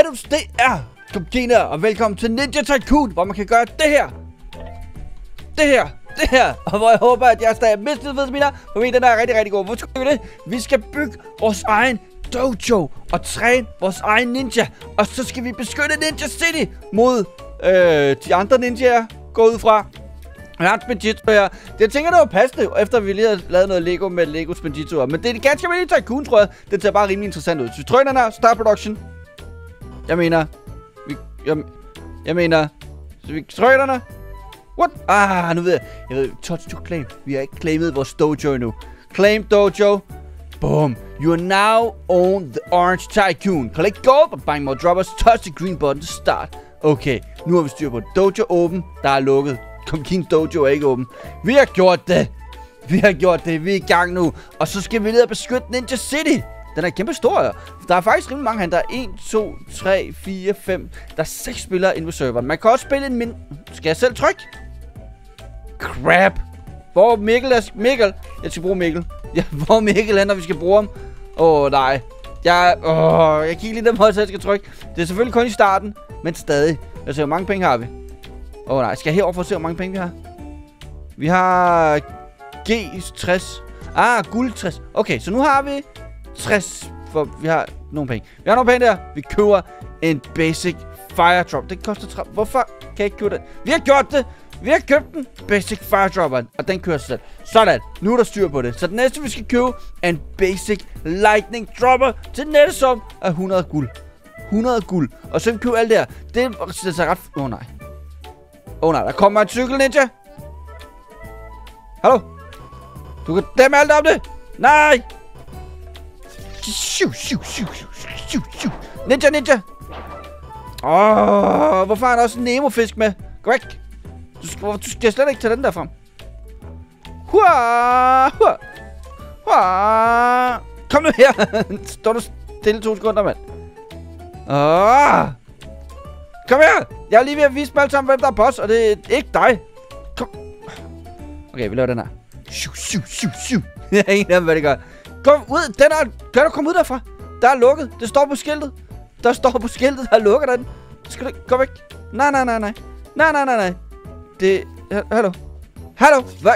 Hallo, det er Comkina, og velkommen til Ninja Tycoon, hvor man kan gøre det her, og hvor jeg håber, at jeg stadig mistet ved mine, for den er rigtig, rigtig god. Hvor skal vi det? Vi skal bygge vores egen dojo og træne vores egen ninja, og så skal vi beskytte Ninja City mod de andre ninjaer, går ud fra. Jeg har en Spinjitzu her. Jeg tænker, det var passende, efter vi lige har lavet noget Lego med Lego Spinjitzu. Men det er ganske almindelig Tycoon, tror jeg. Den ser bare rimelig interessant ud. Så vi trykker den her, start production. Jeg mener, så vi trykker den her. What? Nu ved jeg. Touch to claim. Vi har ikke claimet vores dojo endnu. Claim dojo. Boom. You are now on the orange Tycoon. Collect gold by buying more droppers. Touch the green button to start. Okay, nu har vi styr på dojo åben. Der er lukket. Comkins dojo er ikke åben. Vi har gjort det. Vi er i gang nu. Og så skal vi ned og beskytte Ninja City. Den er kæmpe stor. Der er faktisk rimelig mange her. Der er 1, 2, 3, 4, 5. Der er 6 spillere inde på serveren. Man kan også spille en Skal jeg selv trykke? Crap. Hvor Mikkel er? Mikkel. Jeg skal bruge Mikkel. Ja, hvor Mikkel er, når vi skal bruge ham? Nej. Jeg kan ikke lide dem, hvor jeg skal trykke. Det er selvfølgelig kun i starten. Men stadig. Altså, hvor mange penge har vi? Nej. Skal jeg herover for at se, hvor mange penge vi har? Vi har G60. Guld 60. Okay, så nu har vi 60. For vi har nogle penge. Vi har nogle penge der. Vi køber en basic fire drop. Det koster 30. Hvorfor kan jeg ikke købe den? Vi har gjort det. Vi har købt den. Basic fire dropper. Og den kører sig selv. Sådan. Nu er der styr på det. Så det næste vi skal købe er en basic lightning dropper til nettesum af 100 guld. 100 guld. Og så vi køber alt det her. Det er ret... nej. Der kommer en cykel ninja. Hallo? Du kan dæmme alt om det. Nej. Ninja. Hvorfor har han også en Nemo-fisk med? Gå væk. Du skal slet ikke tage den der frem. Kom nu her. Står du stille 2 sekunder, mand. Kom her. Jeg er lige ved at vise dem alle sammen, hvem der er boss, og det er ikke dig. Kom. Okay, vi laver den her. Jeg er ingen af dem, hvad det gør. Kom ud. Kan du komme ud derfra? Der er lukket. Det står på skiltet. Der er lukket den. Skal du gå væk? Nej. Det... Hallo. Hvad?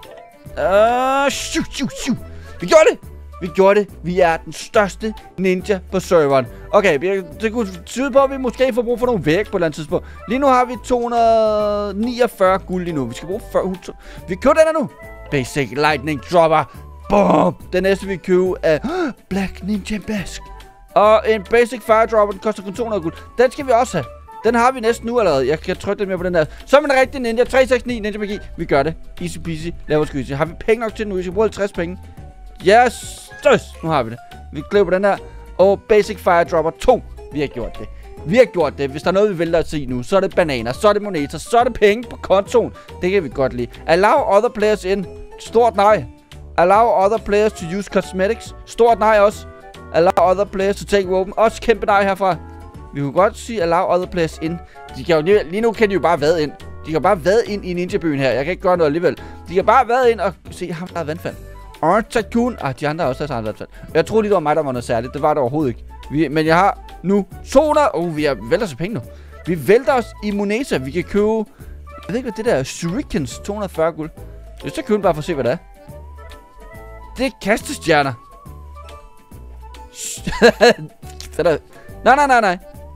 Vi gjorde det. Vi er den største ninja på serveren. Okay, det kunne tyde på, at vi måske får brug for nogle væg på et eller andet tidspunkt. Lige nu har vi 249 guld lige nu. Vi skal bruge 40. Vi køber den her nu. Basic lightning dropper. Boom. Den næste vi køber er Black Ninja Mask. Og en basic fire dropper, den koster kun 200 guld. Den skal vi også have. Den har vi næsten nu allerede. Jeg kan trykke lidt mere på den der. Som en rigtig ninja. 369 ninja magi. Vi gør det. Easy peasy. Laver skyse. Har vi penge nok til nu? Vi skal bruge 50 penge. Yes. Nu har vi det. Vi glæder på den her. Og basic fire dropper 2. Vi har gjort det. Hvis der er noget, vi vælger at se nu, så er det bananer. Så er det moneter. Så er det penge på kontoen. Det kan vi godt lide. Allow other players in. Stort nej. Allow other players to use cosmetics. Stort nej også. Allow other players to take weapon. Også kæmpe nej herfra. Vi kunne godt sige allow other players in. De kan jo lige nu kan de jo bare vade ind. De kan bare vade ind i ninja-byen her. Jeg kan ikke gøre noget alligevel. De kan bare vade ind og se ham, der er vandfald. Orange Tycoon. De andre har også deres vandfald. Jeg troede lige, det var mig, der var noget særligt. Det var det overhovedet ikke. Men jeg har nu 200. Vi vælter så penge nu. Vi vælter os i moneta. Vi kan købe... Jeg ved ikke, hvad det der er. Shurikens 240 guld. Jeg skal købe bare for at se, hvad det er. Det er kastestjerner. Nej. Nej.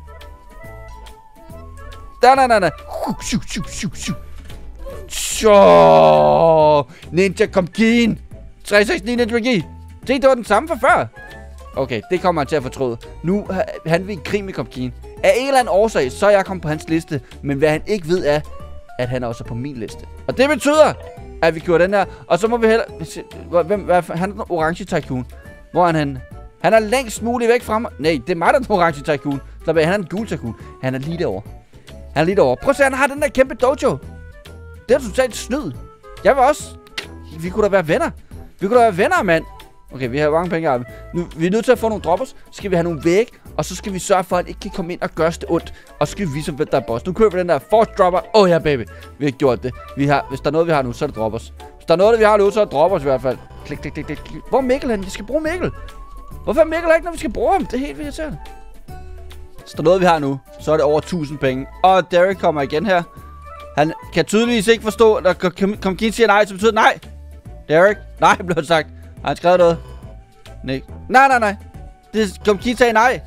Ninja Comkin. 369 ninja magi. Se, det var den samme for før. Okay, det kommer han til at fortryde. Nu han vil i krig med Comkin. Af en eller anden årsag, så er jeg kommet på hans liste. Men hvad han ikke ved er, at han er også på min liste. Og det betyder, at vi kører den her. Og så må vi heller... Han er den orange Tycoon. Hvor er han? Han er længst muligt væk fra mig. Nej, det er mig, der er den orange Tycoon. Han er en gul Tycoon. Han er lige derovre. Prøv at se, han har den der kæmpe dojo. Det er totalt snyd. Jeg vil også... Vi kunne da være venner. Mand. Okay, vi har mange penge her. Nu vi er nødt til at få nogle droppers. Så skal vi have nogle væg. Og så skal vi sørge for, at han ikke kan komme ind og gøre det ondt. Og så skal vi vise, hvem der er boss. Nu køber vi den der force dropper. Ja, baby. Vi har gjort det. Hvis der er noget, vi har nu, så er det droppers. Hvis der er noget, vi har nu, så er det droppers i hvert fald. Klik. Hvor er Mikkel hen? Vi skal bruge Mikkel. Hvorfor er Mikkel ikke, når vi skal bruge ham? Det er helt irriterende. Så der er noget, vi har nu. Så er det over 1000 penge. Og Derek kommer igen her. Han kan tydeligvis ikke forstå, at Comkeen siger nej, som betyder nej. Derek? Nej, blev det sagt. Har han skrevet noget? Nej. Comkeen sagde nej.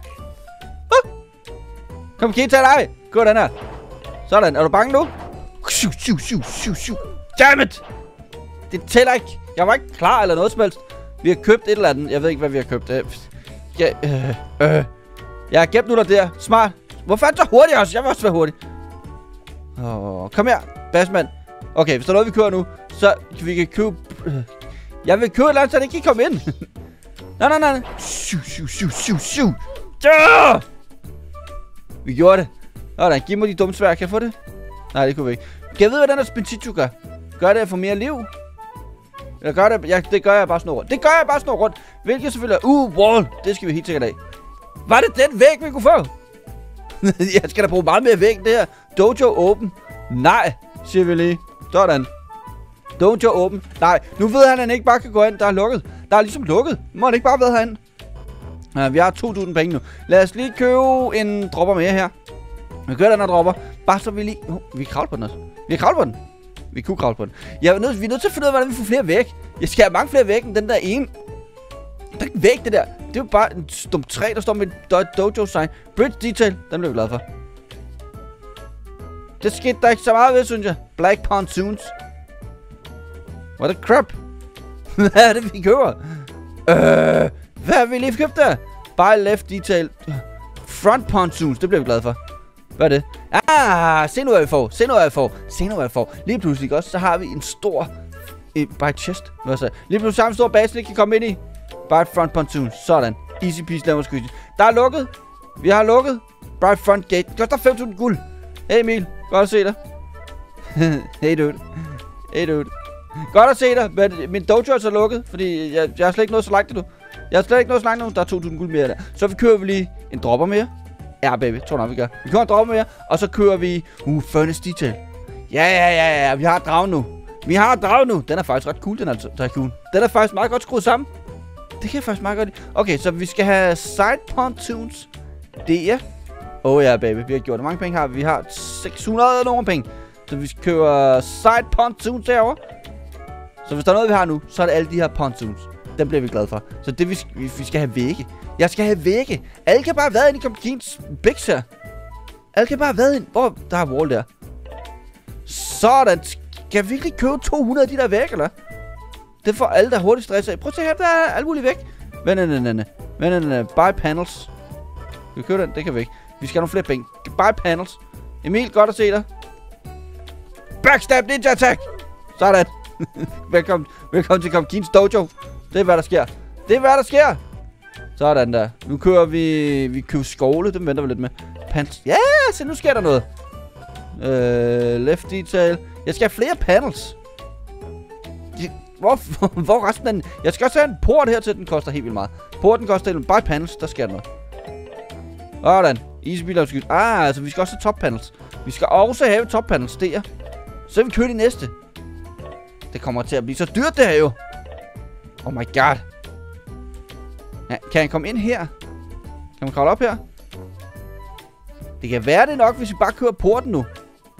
Comkeen sagde nej. Gå den her. Sådan. Er du bange nu? Damn it! Det tæller ikke. Jeg var ikke klar eller noget som helst. Vi har købt et eller andet. Jeg ved ikke, hvad vi har købt. Jeg har gemt nu der. Smart. Hvorfor er det så hurtigt også? Jeg vil også være hurtig. Kom her, Bassman. Okay, hvis der er noget, vi kører nu, så vi kan købe... Jeg vil købe et eller andet, så det ikke kan komme ind. Nej. Shoo. Ja! Vi gjorde det. Sådan, giv mig de dumme svær. Kan jeg få det? Nej, det kunne vi ikke. Kan jeg vide, hvad den der Spinchitsu gør? Gør det at få mere liv? Eller gør det... Ja, det gør jeg bare snor rundt. Hvilket selvfølgelig er... wall. Det skal vi helt sikkert af. Var det den væg, vi kunne få? Jeg skal da bruge meget mere væg, det her. Dojo åben. Nej, siger vi lige. Sådan. Dojo åben. Nej, nu ved han, at han ikke bare kan gå ind. Der er lukket. Der er ligesom lukket. Må han ikke bare være herinde? Ja, vi har 2000 penge nu. Lad os lige købe en dropper mere her. Vi kører den her dropper. Bare så vi lige... vi kan kravle på den også. Vi kan kravle på den. Vi kunne kravle på den. Vi er nødt til at finde ud af, hvordan vi får flere væg. Jeg skal have mange flere væg end den der ene. Det er ikke væg, det der. Det er jo bare en stum træ, der står med et dojo-sign. Bridge detail. Den bliver vi glad for. Det skete der ikke så meget ved, synes jeg. Black pontoons. What a crap. Hvad er det, vi køber? Hvad har vi lige købt der? Buy left detail. Front pontoons. Det bliver vi glad for. Hvad er det? Se nu, hvad vi får. Lige pludselig også, så har vi en stor... By chest. Lige pludselig har vi en stor base, vi kan komme ind i. Bright front pontoon. Sådan. Easy peasy lemon squeezy. Der er lukket. Vi har lukket. Bright front gate. Det koster 5.000 guld. Hey Emil. Godt at se dig. Hey dude. Godt at se dig. Men min dojo er så lukket. Fordi jeg har slet ikke noget så langt nu. Der er 2.000 guld mere der. Så vi kører lige en dropper mere. Ja baby. Tror nok vi gør. Vi kører en dropper mere. Og så kører vi... furnace detail. Ja. Vi har dragen nu. Den er faktisk ret cool, den er Den er faktisk meget godt skruet sammen. Det kan jeg faktisk meget godt lide. Okay, så vi skal have side pontoons. Det er... ja, baby. Vi har gjort det. Mange penge har vi. Vi har 600 nogle penge. Så vi skal købe side pontoons derovre. Så hvis der er noget, vi har nu, så er det alle de her pontoons. Dem bliver vi glade for. Så det vi skal have vægge. Jeg skal have vægge. Alle kan bare være inde i Comkeens bigs her. Alle kan bare være inde. Hvor der er wall der. Sådan. Kan vi virkelig købe 200 af de der vægge, eller? Det får alle, der hurtigt stresser af. Prøv at se her, der er alt muligt væk. Men buy panels. Skal vi købe den? Det kan vi ikke. Vi skal have nogle flere penge. Buy panels. Emil, godt at se dig. Backstab ninja attack. Sådan. Velkommen til Comkeens dojo. Det er, hvad der sker. Sådan der. Nu kører vi køber skovle. Dem venter vi lidt med. Pants. Ja, se nu sker der noget. Left detail. Jeg skal have flere panels. Hvor resten af den? Jeg skal også have en port her til, den koster helt vildt meget. Porten koster helt vildt. Buy panels, der sker noget. Sådan. Easy biler skyld. Altså vi skal også have top panels. Vi skal også have top panels der. Så vi kører de næste. Det kommer til at blive så dyrt det her jo. Oh my god. Ja, kan han komme ind her? Kan man kravle op her? Det kan være det nok, hvis vi bare kører porten nu.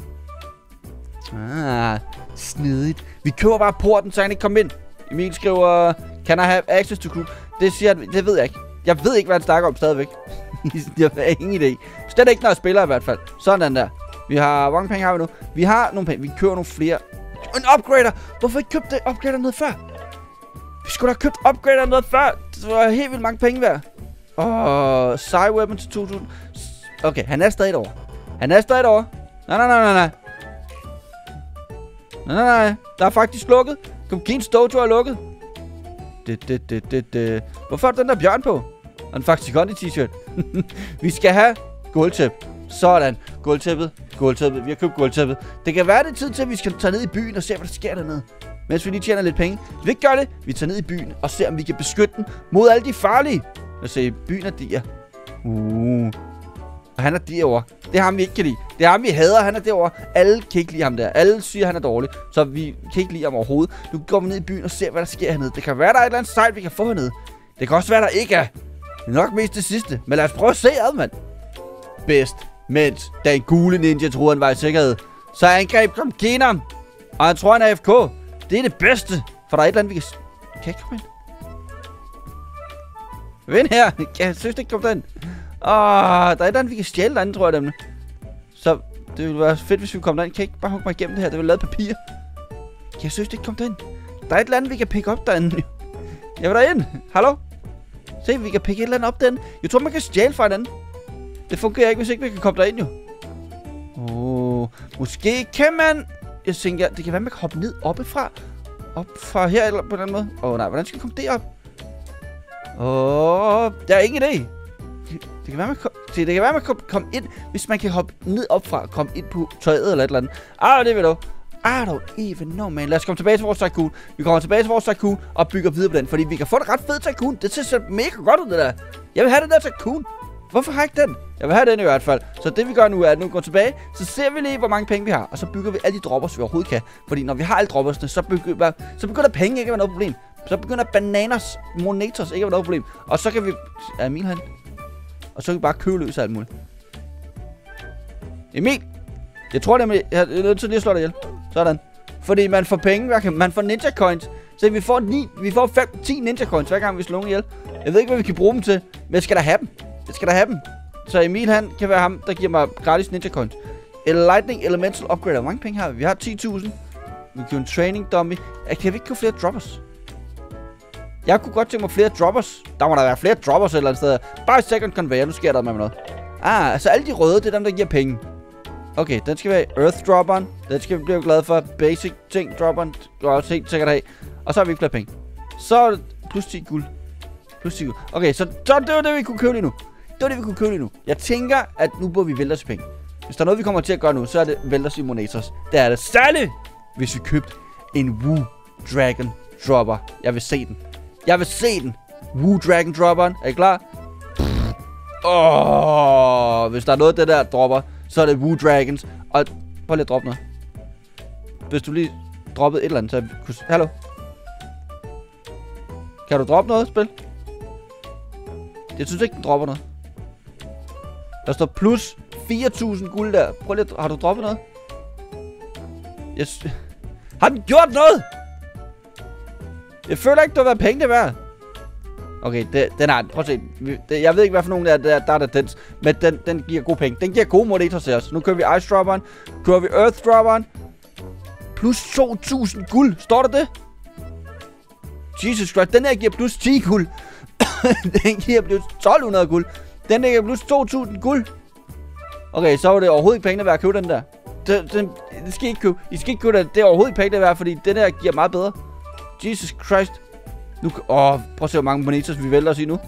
Snedigt. Vi køber bare porten, så han ikke kommer ind. Emil skriver, can I have access to crew? Det siger han, det ved jeg ikke. Jeg ved ikke, hvad han snakker om stadigvæk. Jeg har ingen idé. Slet ikke, når jeg spiller i hvert fald. Sådan der. Vi har, hvor mange penge har vi nu? Vi har nogle penge. Vi køber nogle flere. En upgrader! Hvorfor ikke købte upgrader noget før? Vi skulle da have købt upgrader noget før. Det var helt vildt mange penge værd. Side weapon til 2000. Okay, han er stadig derovre. Nej. Nej. Der er faktisk lukket. Comkeens dojo er lukket. Hvorfor er den der bjørn på? Og en faktisk godt i t-shirt. Vi skal have gulvtæp. Sådan. Gulvtæppet. Vi har købt gulvtæppet. Det kan være, det er tid til, at vi skal tage ned i byen og se, hvad der sker dernede. Mens vi lige tjener lidt penge. Hvis vi ikke gør det, vi tager ned i byen og ser, om vi kan beskytte den mod alle de farlige. Lad os se, byen er dier. Og han er derovre. Det er ham, vi ikke kan lide. Det er ham, vi hader. Han er derovre. Alle kan ikke lide ham der. Alle siger, han er dårlig. Så vi kan ikke lide ham overhovedet. Nu går vi ned i byen og ser, hvad der sker hernede. Det kan være, der er et eller andet sejt, vi kan få hernede. Det kan også være, der ikke er. Det er nok mest det sidste. Men lad os prøve at se ad, mand. bedst, mens den gule ninja troede, han var i sikkerhed. Så angreb kom Kingdom, og han tror, han er AFK. Det er det bedste, for der er et eller andet, vi kan... Kan jeg ikke komme ind? Vend her. Jeg synes ikke, kom derind. Der er et eller andet, vi kan stjæle derinde, tror jeg, dem. Så det ville være fedt, hvis vi kom derind. Kan jeg ikke bare hugge mig igennem det her? Det vil lave papir. Jeg synes ikke, kom derind. Der er et eller andet, vi kan pikke op derinde. Jeg vil derind. Hallo? Se, vi kan pikke et eller andet op derinde. Jeg tror, man kan stjæle fra hinanden. Det fungerer ikke, hvis ikke vi kan komme derind, jo. Måske kan man... Jeg tænker, det kan være, man kan hoppe ned oppefra. Op fra her, eller på den anden måde. Nej, hvordan skal vi komme derop? Der er ingen idé. Det kan være, man kan komme ind, hvis man kan hoppe ned opfra og komme ind på tøjet eller et eller andet. Det vil du. I don't even know, man. Lad os komme tilbage til vores tycoon. Vi kommer tilbage til vores tycoon og bygger videre på den, fordi vi kan få det ret fed tycoon. Det ser mega godt ud, det der. Jeg vil have den der tycoon. Hvorfor har jeg ikke den? Jeg vil have den i hvert fald. Så det vi gør nu er, at nu går tilbage, så ser vi lige, hvor mange penge vi har. Og så bygger vi alle de droppers, vi overhovedet kan. Fordi når vi har alle droppersne, så begynder penge ikke at være noget problem. Så begynder bananas, monetos ikke at være noget problem. Og så kan vi... Emil han. Og så kan vi bare købe løs af alt muligt. Emil! Jeg tror det er... Jeg er nødt til lige at slå dig ihjel. Sådan. Fordi man får penge, man får ninja coins. Så vi får 10 ninja coins, hver gang vi slår nogen ihjel. Jeg ved ikke, hvad vi kan bruge dem til. Men jeg skal da have dem. Så Emil, han kan være ham, der giver mig gratis ninja coins. Lightning Elemental Upgrade. Hvor mange penge har vi? Vi har 10.000. Vi kan en training dummy. Kan vi ikke købe flere droppers? Jeg kunne godt tænke mig flere droppers. Der må der være flere droppers et eller andet sted. Bare second conveyor. Nu sker der med noget. Altså alle de røde, det er dem, der giver penge. Okay, den skal være Earth Dropperen. Den skal vi blive glade for. Basic ting Dropperen. Går også helt sikkert af. Og så har vi ikke flere penge. Så er det plus 10 guld. Okay, så det var det, vi kunne købe lige nu. Jeg tænker, at nu burde vi vælte os penge. Hvis der er noget, vi kommer til at gøre nu, så er det vælte os i moneters. Det er det særligt, hvis vi købte en Woo Dragon Dropper. Jeg vil se den. Woo Dragon Dropperen. Er I klar? Hvis der er noget af det der dropper, så er det Woo Dragons. Og prøv lige at droppe noget. Hvis du lige droppede et eller andet, så kunne... Hallo? Kan du droppe noget, spil? Jeg synes ikke, den dropper noget. Der står plus 4.000 guld der. Prøv lige at... Har du droppet noget? Har den gjort noget? Jeg føler ikke, du har været penge det værd. Okay, den er... Prøv at se. Jeg ved ikke, hvad for nogen der er dens. Men den giver gode penge. Den giver gode moneter til os. Nu kører vi Ice Dropperen. Kører vi Earth Dropperen. Plus 2.000 guld. Står der det? Jesus Christ. Den her giver plus 10 guld. Den giver plus 1.200 guld. Den giver plus 2.000 guld. Okay, så var det overhovedet ikke penge værd at købe den der. Det skal I ikke købe. I skal ikke købe den. Det er overhovedet ikke penge værd, fordi den der giver meget bedre. Jesus Christ. Nu, prøv at se, hvor mange moneters vi vælger os i nu.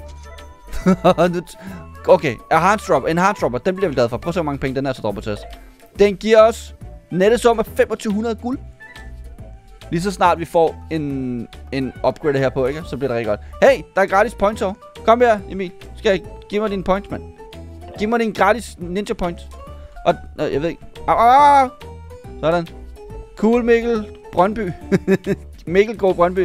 Okay, en Heartdropper, den bliver vi glade for. Prøv at se, hvor mange penge den er så dropper til os. Den giver os nettesum af 2.500 guld. Lige så snart vi får en upgrade her på, ikke? Så bliver det rigtig godt. Hey, der er gratis points over. Kom her, Emil. Skal jeg give mig dine points, mand? Giv mig dine gratis ninja points. Og, jeg ved ikke. Sådan. Cool Mikkel Brøndby. Mikkel går Brøndby.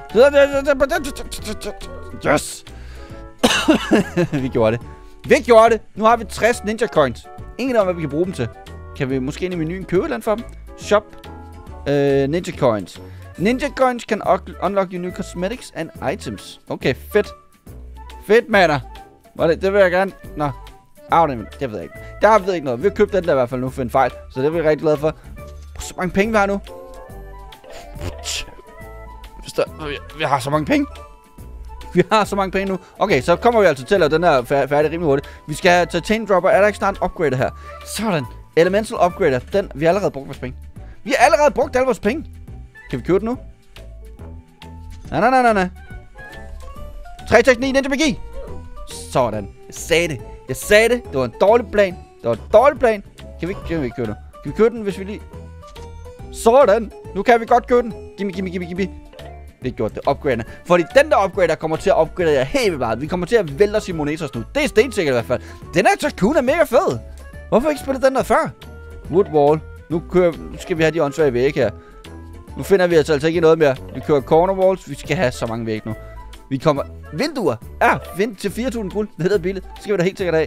Yes! Vi gjorde det. Nu har vi 60 ninja coins. Ingen om, hvad vi kan bruge dem til. Kan vi måske ind i menuen købe et eller andet for dem? Shop. Ninja coins. Ninja coins can unlock your new cosmetics and items. Okay, fedt. Fedt, mander. Det vil jeg gerne... Nå. Det ved jeg ikke. Der ved jeg ikke noget. Vi har købt den der i hvert fald nu for en fejl. Så det er vi rigtig glade for. Så mange penge vi har nu. Vi har så mange penge. Nu. Okay, så kommer vi altså til at lave den her færdig rimelig hurtigt. Vi skal have Titanium Dropper. Er der ikke snart en upgrader her? Sådan. Elemental Upgrader. Den, vi har allerede brugt vores penge. Vi har allerede brugt alle vores penge. Kan vi købe den nu? Nej. 3 teknik, ninja magi. Sådan. Jeg sagde det. Det var en dårlig plan. Kan vi ikke købe den? Kan vi købe den, hvis vi lige... Sådan. Nu kan vi godt købe den. Gimme. Vi har gjort det. Upgrader. Fordi den der upgrader kommer til at upgrade jer helt vildt meget. Vi kommer til at vælte os i moneters nu. Det er stensikkert i hvert fald. Den her tycoon er mega fed. Hvorfor ikke spille den der før? Woodwall. Nu skal vi have de åndssvage vægge her. Nu finder vi altså ikke noget mere. Vi kører corner walls. Vi skal have så mange vægge nu. Vi kommer... Vinduer. Ja, vind til 4.000 guld. Det hedder billigt. Det skal vi da helt sikkert have.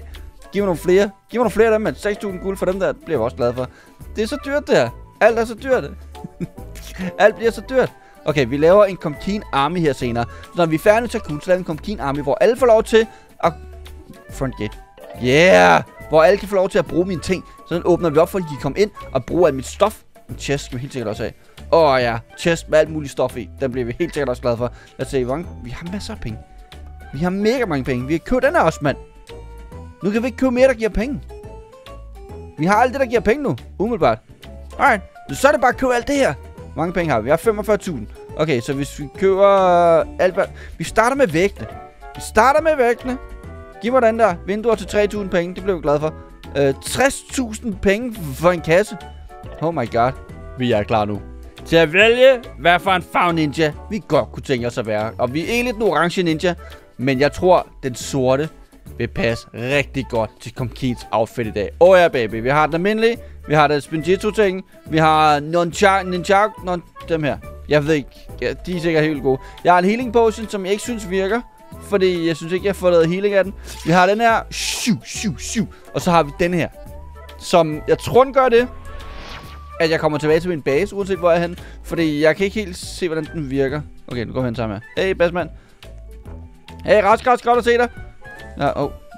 Giv mig nogle flere. Giv mig nogle flere af dem, mand. 6.000 guld for dem der, bliver jeg også glad for. Det er så dyrt, det her. Alt er så dyrt. Alt bliver så dyrt. Okay, vi laver en Comkeen Army her senere. Så når vi er færdige med Tycoon, så laver vi en Comkeen Army, hvor alle får lov til at... Front gate. Yeah! Hvor alle kan få lov til at bruge mine ting. Så åbner vi op for, at de kan komme ind og bruge alt mit stof. En chest skal vi helt sikkert også have. Ja, chest med alt muligt stof i. Den bliver vi helt sikkert også glade for. Lad os se, vi har masser af penge. Vi har mega mange penge. Vi har købt den her også, mand. Nu kan vi ikke købe mere, der giver penge. Vi har alt det, der giver penge nu. Umiddelbart. Alright. Så er det bare at købe alt det her. Hvor mange penge har vi? Vi har 45.000. Okay, så hvis vi køber alt... Vi starter med vægtene. Giv mig den der. Vinduer til 3.000 penge. Det blev vi glad for. 60.000 penge for en kasse. Oh my god. Vi er klar nu til at vælge, hvad for en farve ninja vi godt kunne tænke os at være. Og vi er egentlig den orange ninja, men jeg tror, den sorte vil passe rigtig godt til Comkeens outfit i dag. Ja, baby. Vi har den almindelige. Vi har den Spinjitzu-ting. Vi har Ninja, dem her. Jeg ved ikke. Ja, de er sikkert helt gode. Jeg har en healing potion, som jeg ikke synes virker. Fordi jeg synes ikke, jeg får lavet healing af den. Vi har den her. Og så har vi den her. Som jeg tror, den gør det. At jeg kommer tilbage til min base, uanset hvor jeg er henne. Fordi jeg kan ikke helt se, hvordan den virker. Okay, nu går vi hen sammen her. Hey, Bassman. Hey, rask, godt at se dig. Ja,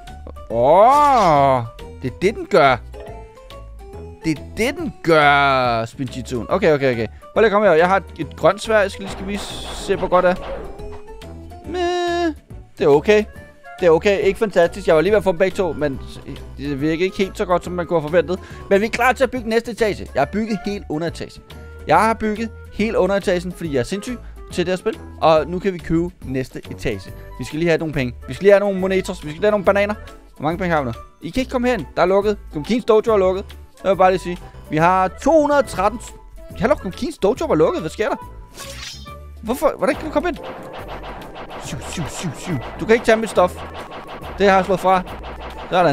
det er det, den gør. Det er det, den gør, Spinjitzu. Okay. Prøv lige at komme her. Jeg har et grønt sværd. Jeg skal lige se, hvor godt det er. Det er okay. Det er okay. Ikke fantastisk. Jeg var lige ved at få dem begge to, men det virker ikke helt så godt, som man kunne have forventet. Men vi er klar til at bygge næste etage. Jeg har bygget helt underetagen. Fordi jeg er sindssyg til det her spil. Og nu kan vi købe næste etage. Vi skal lige have nogle penge. Vi skal lige have nogle moneters. Vi skal lige have nogle bananer. Hvor mange penge har vi nu? I kan ikke komme hen. Der er lukket. Comkeens Dojo er lukket. Jeg vil bare lige sige. Vi har 213... Hallo, Comkeens Dojo var lukket. Hvad sker der? Hvorfor? Hvordan kan du komme ind? Du kan ikke tage mit stof. Det har jeg slået fra. Sådan.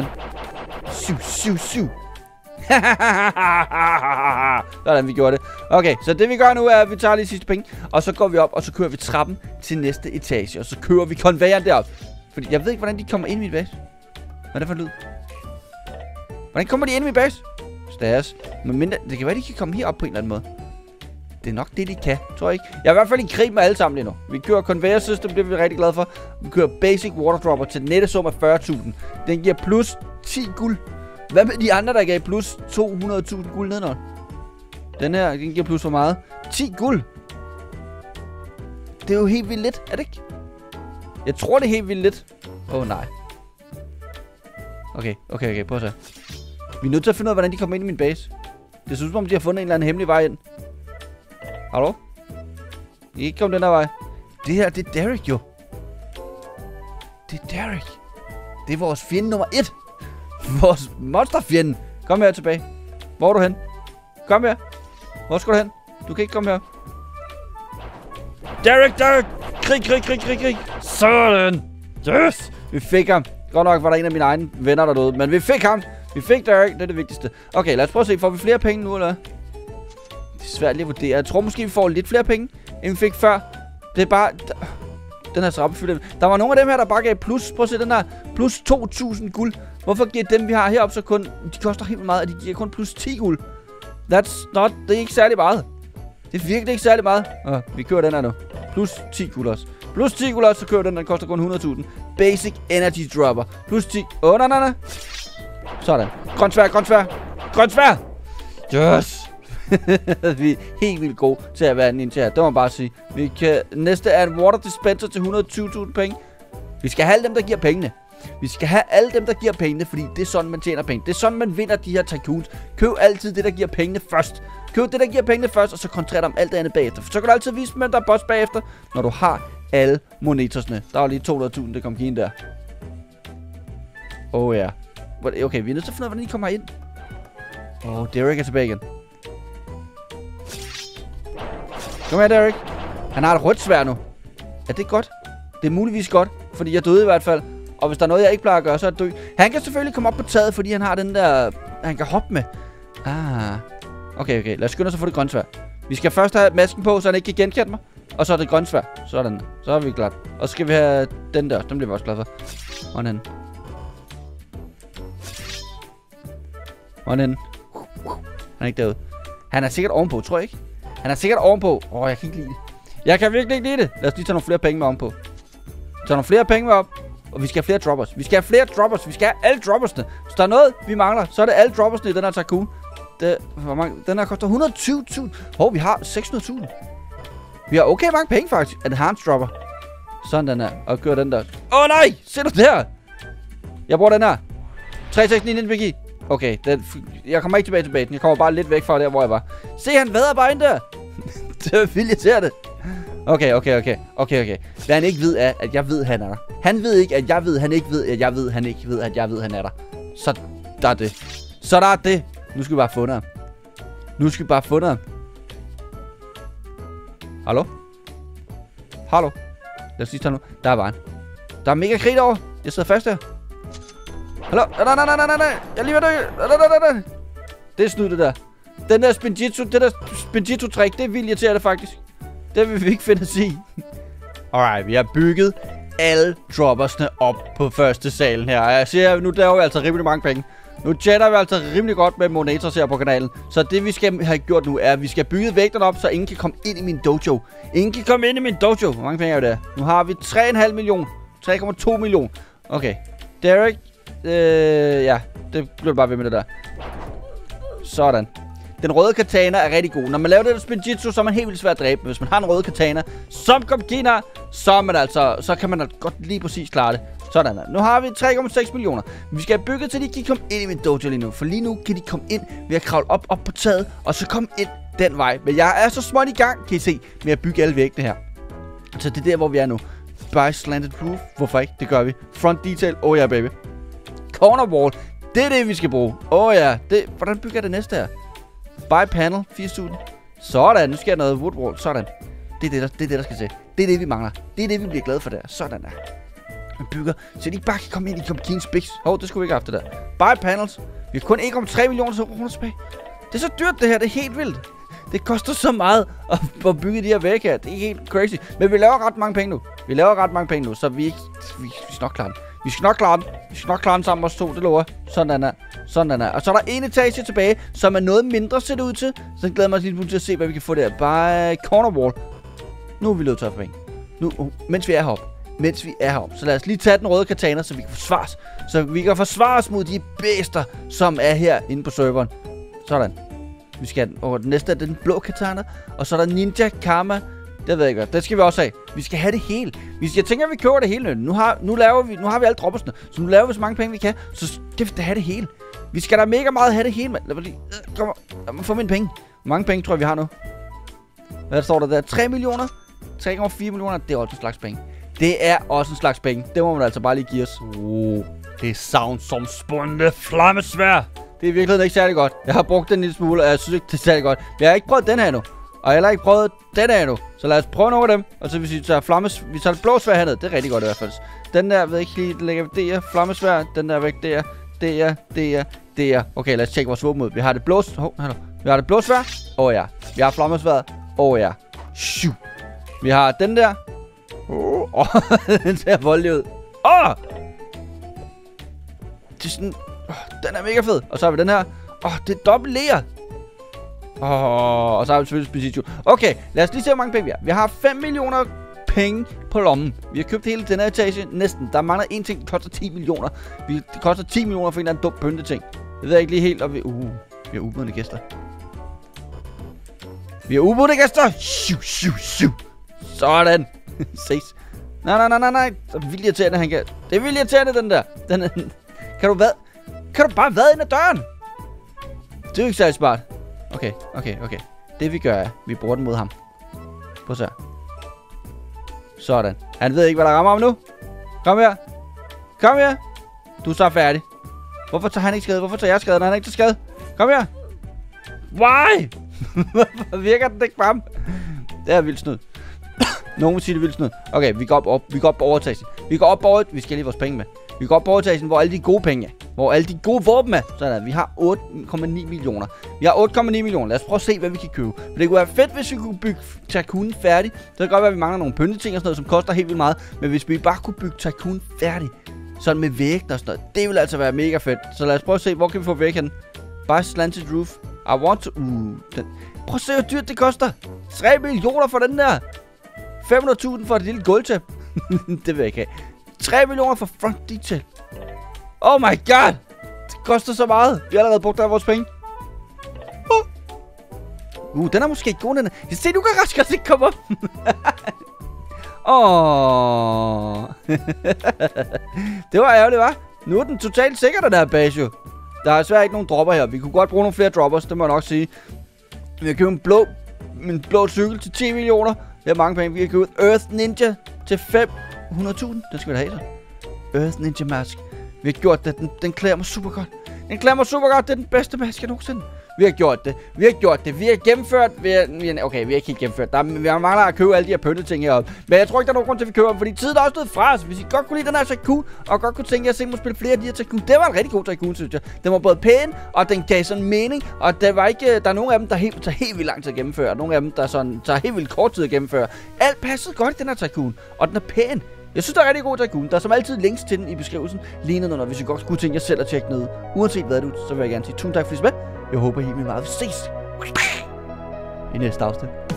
Sådan, vi gjorde det. Okay, så det vi gør nu er, at vi tager lige sidste penge. Og så går vi op, og så kører vi trappen til næste etage. Og så kører vi konvejeren derop. Fordi jeg ved ikke, hvordan de kommer ind i mit base. Hvad er det for lyd? Hvordan kommer de ind i min base? Stas. Men mindre, det kan være, de kan komme herop på en eller anden måde. Det er nok det, de kan. Tror jeg ikke. Jeg er i hvert fald i krig med alle sammen lige nu. Vi kører conveyor system, det er vi rigtig glade for. Vi kører basic water dropper til nettesum af 40.000. Den giver plus 10 guld. Hvad med de andre, der gav plus 200.000 guld nedenunder? Den her, den giver plus for meget. 10 guld. Det er jo helt vildt lidt, er det ikke? Jeg tror, det er helt vildt lidt. Nej. Okay, prøv at se. Vi er nødt til at finde ud af, hvordan de kommer ind i min base. Det synes som om, de har fundet en eller anden hemmelig vej ind. Hallo? I ikke komme den der vej. Det her, det er Derek jo. Det er Derek. Det er vores fjende nummer 1. Vores monsterfjende. Kom her tilbage. Hvor er du hen? Kom her. Hvor skal du hen? Du kan ikke komme her. Derek! Krig! Sådan! Yes! Vi fik ham. Godt nok var der en af mine egne venner der døde. Men vi fik ham. Vi fik Derek. Det er det vigtigste. Okay, lad os prøve at se. Får vi flere penge nu, eller? Det er svært lige at vurdere. Jeg tror måske, vi får lidt flere penge, end vi fik før. Det er bare... Den her trappe fyldt. Der var nogle af dem her, der bare gav plus. Prøv at se den her. Plus 2.000 guld. Hvorfor giver dem, vi har heroppe, så kun... De koster helt meget, og de giver kun plus 10 guld. That's not... Det er ikke særlig meget. Det er virkelig ikke særlig meget. Vi kører den her nu. Plus 10 guld også. Plus 10 guld også, så kører den koster kun 100.000. Basic energy dropper. Plus 10... nej. Sådan. Grønt sværd. Yes! Vi er helt vildt gode til at være en ninja her. Det må man bare sige. Vi kan... Næste er en water dispenser til 120.000 penge. Vi skal have alle dem, der giver pengene. Fordi det er sådan, man tjener penge. Det er sådan, man vinder de her tycoons. Køb altid det, der giver pengene først. Og så koncentrer dig om alt det andet bagefter. For så kan du altid vise dem, hvem der er boss bagefter, når du har alle monetorsne. Der var lige 200.000, det kom give der. Ja. Okay, vi er nødt til at finde ud af, hvordan de kommer ind. Derek er tilbage igen. Kom her, Derek. Han har et rødt sværd nu. Er det godt? Det er muligvis godt, fordi jeg døde i hvert fald. Og hvis der er noget, jeg ikke plejer at gøre, så er det dø. Han kan selvfølgelig komme op på taget, fordi han har den der... Han kan hoppe med. Okay. Lad os skynde os at få det grønt sværd. Vi skal først have masken på, så han ikke kan genkende mig. Og så er det grønt sværd. Sådan. Så er vi glad. Og så skal vi have den der. Den bliver vi også glad for. Og den. Hvor er han henne? Han er ikke derude. Han er sikkert ovenpå, tror jeg ikke. Han er sikkert ovenpå. Jeg kan ikke lide det. Jeg kan virkelig ikke lide det. Lad os lige tage nogle flere penge med ovenpå. Tage nogle flere penge med op. Og vi skal have flere droppers. Vi skal have flere droppers. Vi skal have alle droppersne. Hvis der er noget, vi mangler, så er det alle droppersne i den her Tycoon. Den her koster 120.000. Vi har 600.000. Vi har okay mange penge faktisk. Enhanced dropper. Sådan den her. Og gør den der. Nej! Se du der! Jeg bruger den her. 369 NBG. Okay, jeg kommer ikke tilbage til basen. Jeg kommer bare lidt væk fra der, hvor jeg var. Se, han vader bare ind der. Det er vildt irriterende. Okay. Hvad han ikke ved er, at jeg ved, han er der. Han ved ikke, at jeg ved, han ikke ved, at jeg ved, han ikke ved, at jeg ved, han er der. Så der er det. Så der er det. Nu skal vi bare funde ham. Hallo? Lad os lige tage nu. Der er bare en. Der er mega krig derovre. Jeg sidder fast her. Hallo? Nej. Jeg er lige ved at dø. Det er snud, det der. Den der Spinjitzu-trick, det er vildt irriterende faktisk. Det vil vi ikke finde at sige. Alright, vi har bygget alle droppersne op på første salen her. Og jeg siger, nu laver vi altså rimelig mange penge. Nu chatter vi altså rimelig godt med Monators her på kanalen. Så det vi skal have gjort nu er, at vi skal bygge vægterne op, så ingen kan komme ind i min dojo. Hvor mange penge er det der? Nu har vi 3,5 millioner. 3,2 millioner. Okay. Derek. Ja, det bliver bare ved med det der. Sådan. Den røde katana er rigtig god. Når man laver det der Spinjitzu, så er man helt vildt svært at dræbe. Hvis man har en røde katana, som Gomkina, så kan man godt lige præcis klare det. Sådan der. Nu har vi 3,6 millioner. Vi skal have bygget til, de kan komme ind i min dojo lige nu. For lige nu kan de komme ind ved at kravle op på taget, og så komme ind den vej. Men jeg er så småt i gang, kan I se, med at bygge alle væggene her. Så det er der, hvor vi er nu. By slanted roof. Hvorfor ikke? Det gør vi. Front detail. Yeah, baby. Corner wall. Det er det, vi skal bruge. Yeah. Hvordan bygger jeg det næste her? By panel. 80.000. Sådan. Nu skal jeg noget wood wall. Sådan. Det er det, der skal til. Det er det, vi mangler. Det er det, vi bliver glade for der. Sådan der. Vi bygger, så de ikke bare kan komme ind i Gomkins Bigs. Det skulle vi ikke have haft det der. Buy panels. Vi har kun 1,3 millioner kroner tilbage. Det er så dyrt det her. Det er helt vildt. Det koster så meget at bygge de her vægge her. Det er helt crazy. Men vi laver ret mange penge nu. Så vi skal nok klare den. Vi skal nok klare den sammen os to. Det lover. Sådan der. Og så er der en etage tilbage, som er noget mindre ser det ud til. Så glæder mig lidt til at se, hvad vi kan få der. By corner wall. Nu er vi løbet tør for penge. Nu, mens vi er heroppe. Så lad os lige tage den røde katana, så vi kan forsvare os mod de bæster, som er her inde på serveren. Sådan. Vi skal den næste er den blå katana. Og så er der Ninja Karma. Det ved jeg godt. Det skal vi også have. Vi skal have det hele. Jeg tænker, at vi køber det hele. Nu har vi alle droppersne. Så nu laver vi så mange penge, vi kan. Så skal vi da have det hele. Vi skal da mega meget have det hele, mand. Lad mig få mine penge. Hvor mange penge tror jeg, vi har nu? Hvad står der der? 3 millioner? 3,4 millioner? Det er også en slags penge. Det er også en slags penge. Det må man altså bare lige give os. Det sounds som spundet flammesvær. Det er virkelig ikke særlig godt. Jeg har brugt den en lille smule, og jeg synes ikke, det er særlig godt. Men jeg har ikke prøvet den her endnu. Og jeg har heller ikke prøvet den her endnu. Så lad os prøve nogle af dem. Og så hvis vi tager vi tager det blå svær herned. Det er rigtig godt i hvert fald. Den der, ved ikke lige, lægger vi der. Flammesvær. Den der væk der. Okay, lad os tjekke vores våben ud. Vi har det blå. Vi har det blå svær. Ja. Vi har flammesværet. Ja. Shoo. Vi har den der. Den ser voldelig ud. Det er sådan. Den er mega fed. Og så har vi den her. Det er dobbelt ler. Og så har vi selvfølgelig Spinjitzu. Okay, lad os lige se, hvor mange penge vi har. Vi har 5 millioner penge på lommen. Vi har købt hele den her etage. Næsten. Der mangler en ting, der koster 10 millioner. Det koster 10 millioner for en eller anden dum pynteting. Det ved jeg ikke lige helt. Og vi har ubudne gæster. Sådan. Ses. Nej. Det er vildt irriterende, han kan. Det er vildt irriterende, den der. Kan du bare vade ind ad døren? Det er jo ikke særlig smart. Okay. Det vi gør er, vi bruger den mod ham. Prøv så. Sådan. Han ved ikke, hvad der rammer ham nu. Kom her. Du er så færdig. Hvorfor tager han ikke skade? Hvorfor tager jeg skade, når han ikke tager skade? Kom her. Why? Hvorfor virker den ikke på ham? Det er vildt snud. Nogen vil sige, det er vildt snud. Okay, vi går op på overetagen. Vi skal lige vores penge med. Vi går op på overetagen, hvor alle de gode penge er. Hvor alle de gode våben er. Sådan, vi har 8,9 millioner. Lad os prøve at se, hvad vi kan købe. For det kunne være fedt, hvis vi kunne bygge Tycoon færdig. Så kan det godt være, at vi mangler nogle pynteting og sådan noget, som koster helt vildt meget. Men hvis vi bare kunne bygge Tycoon færdig, sådan med vægten og sådan noget, det ville altså være mega fedt. Så lad os prøve at se, hvor kan vi få væk henne. Buy slanted roof. I want to... den. Prøv at se, hvor dyrt det koster. 3 millioner for den der. 500.000 for et lille gulvtæp. Det vil jeg ikke have. 3 millioner for front detail. Oh my god. Det koster så meget. Vi har allerede brugt af vores penge. Den er måske god, den er. Jeg ser, du kan ret godt ikke komme op. Det var ærgerligt, hva'? Nu er den totalt sikker, den her base jo. Der er desværre ikke nogen dropper her. Vi kunne godt bruge nogle flere droppers, det må jeg nok sige. Vi har købt en blå cykel til 10 millioner. Det er mange penge. Vi har købt Earth Ninja til 500.000. Den skal vi da have så. Earth Ninja mask. Vi har gjort det. Den klæder mig super godt. Den klæder mig super godt. Det er den bedste mask, jeg nogensinde. Vi har gjort det. Vi har gennemført. Okay, vi har ikke helt gennemført. Vi har manglet at købe alle de her pynteting heroppe. Men jeg tror ikke, der er nogen grund til, at vi køber dem. Fordi tiden er også nået fra os. Hvis I godt kunne lide den her Tycoon, og godt kunne tænke jer at se mig spille flere af de her Tycoon. Det var en rigtig god Tycoon, synes jeg. Den var både pæn, og den gav sådan mening. Og der var ikke... Der er nogle af dem, der tager helt vildt lang tid at gennemføre. Og nogle af dem, der sådan, tager helt vildt kort tid at gennemføre. Alt passede godt i den her Tycoon. Og den er pæn. Jeg synes, der er rigtig god Tycoon. Der er som altid links til den i beskrivelsen. Lige nedenunder, hvis I godt skulle tænke jer selv at tjekke ned. Uanset hvad du, så vil jeg gerne sige tusind tak for at I så med. Jeg håber helt vildt meget, vi ses i næste afsnit.